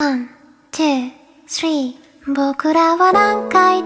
1、2、3僕らは何回